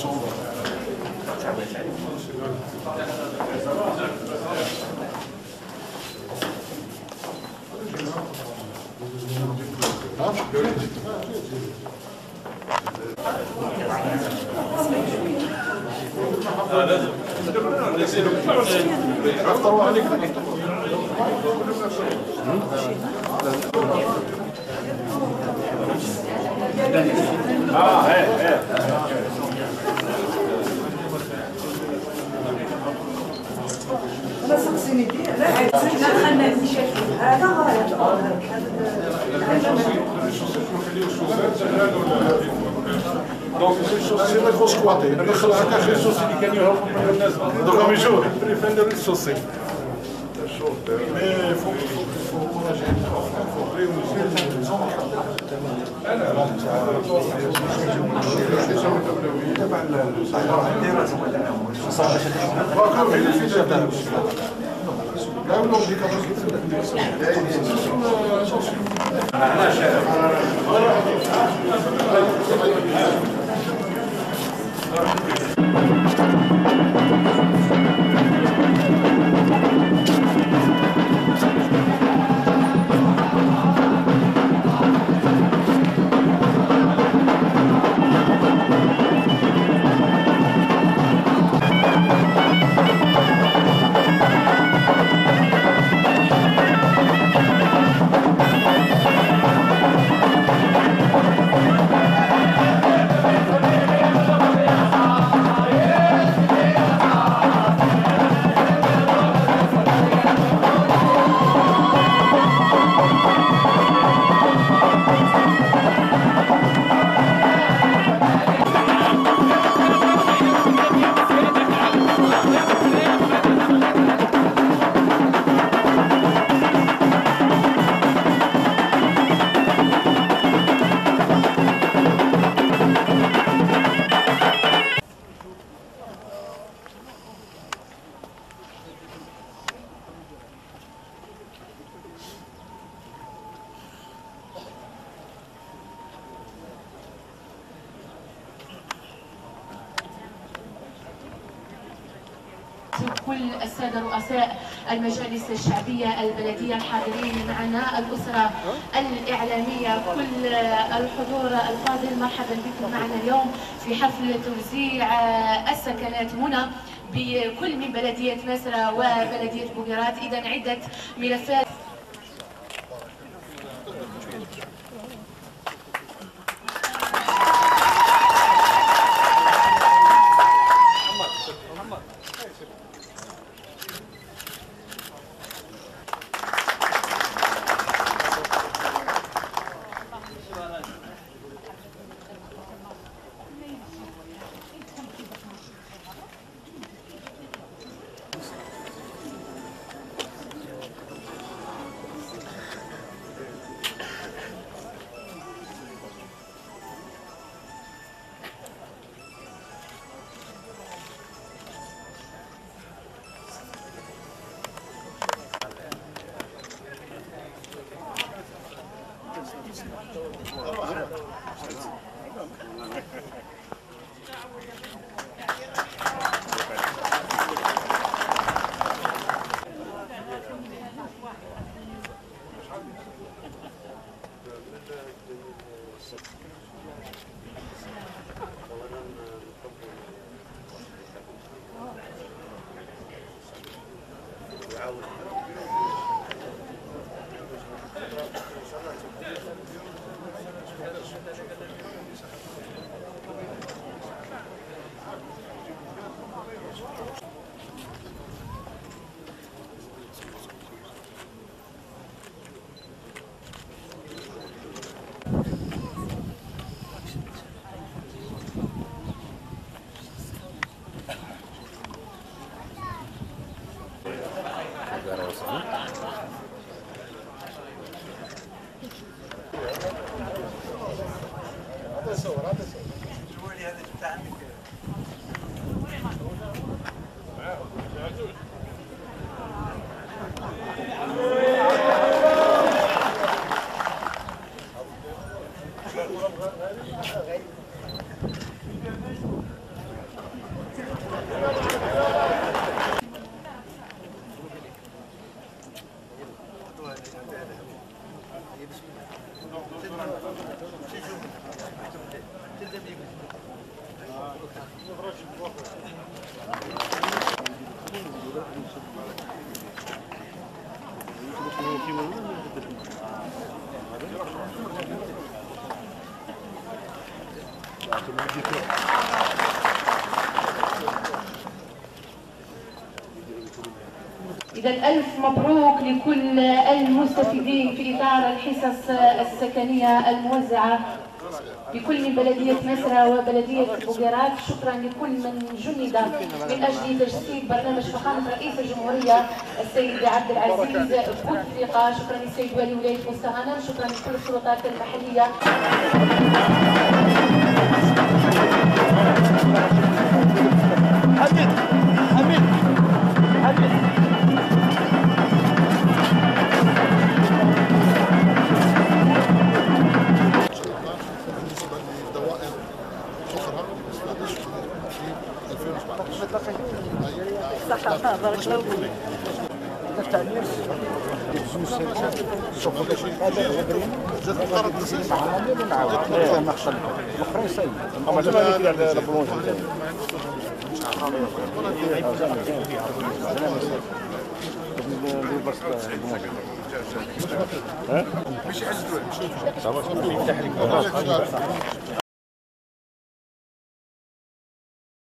Donc c'est ما يخص كواطي انا دخل هكا غير السوسي اللي كان يهرب من الناس دوكا يجوا بريفندر السوسي مي فوق كل السادة رؤساء المجالس الشعبية البلدية الحاضرين معنا، الأسرة الإعلامية، كل الحضور الفاضل، مرحبا بكم معنا اليوم في حفل توزيع السكنات هنا بكل من بلدية مسرة وبلدية بوقيرات. إذا عدة ملفات إذا ألف مبروك لكل المستفيدين في إطار الحصص السكنية الموزعة بكل من بلدية مسرة وبلدية بوغيرات. شكرا لكل من جند من أجل تجسيد برنامج فخامة رئيس الجمهورية السيد عبد العزيز بوتفليقة. شكرا للسيد والي ولاية مستغانم. شكرا لكل السلطات المحلية. صحة بارك الله فيك. التعليم